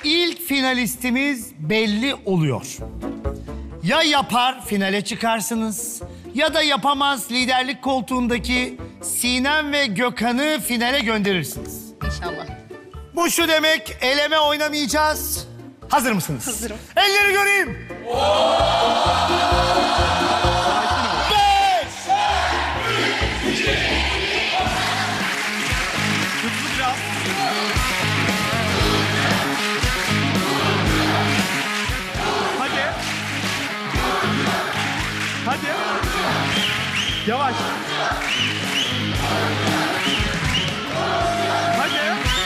ilk finalistimiz belli oluyor. Ya yapar, finale çıkarsınız. Ya da yapamaz, liderlik koltuğundaki Sinem ve Gökhan'ı finale gönderirsiniz. İnşallah. Bu şu demek, eleme oynamayacağız. Hazır mısınız? Hazırım. Elleri göreyim. 5. Hızlı biraz. Hadi. Hadi. Yavaş. Hadi.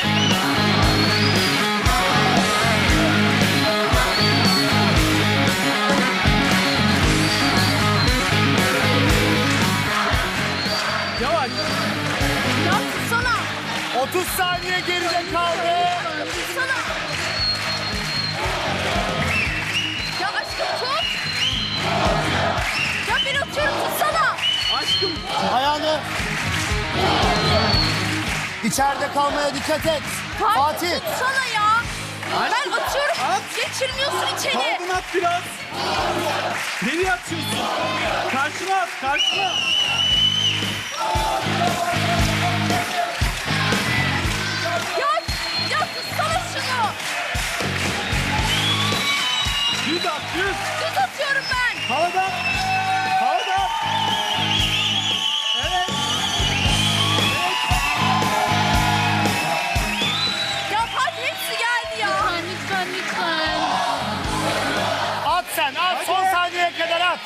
Yavaş. Ya tutsana. 30 saniye geride kaldı. Tutsana. Ya aşkım tut. Ya ben atıyorum tutsana. Aşkım. Ayağını. İçeride kalmaya dikkat et. Fatih. Tutsana ya. Ben atıyorum. At. Geçirmiyorsun içeri. Kaldın at biraz. Nereye atıyorsun? Karşına at, karşına. Ya tutsana şunu. Düz at, düz. Tut atıyorum ben. Havadan. Havadan. Evet. Ya Fatih hepsi geldi ya. Lütfen, lütfen. At sen, at. Hadi. Son saniyeye kadar at.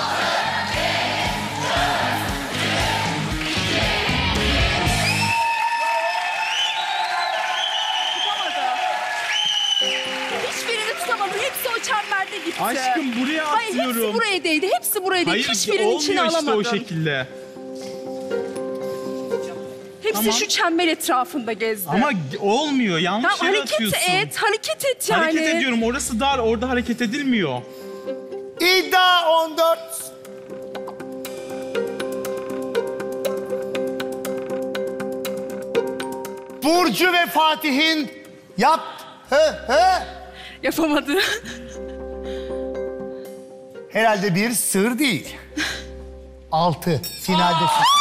Tutamadı. Hiçbirini tutamadı. Hepsi o çemberde gitti. Aşkım buraya Hayır, atıyorum. hepsi buraya değdi. Hepsi buraya değdi. Hayır, Hiçbirinin içine olmuyor işte alamadın. o şekilde. Hepsi Tamam. şu çember etrafında gezdi. Ama olmuyor, yanlış Tamam, yere hareket atıyorsun. et, hareket et yani. Hareket ediyorum, orası dar, orada hareket edilmiyor. İddia 14. Burcu ve Fatih'in yap Yapamadı. herhalde bir sır değil. 6 finaldesin.